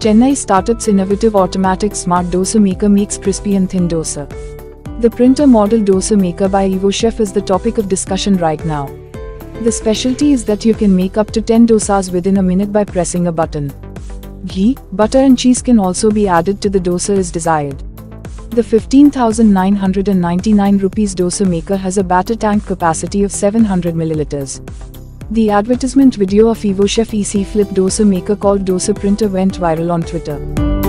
Chennai startup's innovative automatic smart dosa maker makes crispy and thin dosa. The printer model dosa maker by Evochef is the topic of discussion right now. The specialty is that you can make up to 10 dosas within a minute by pressing a button. Ghee, butter and cheese can also be added to the dosa as desired. The 15,999 rupees dosa maker has a batter tank capacity of 700 milliliters. The advertisement video of Evochef EC Flip dosa maker called Dosa Printer went viral on Twitter.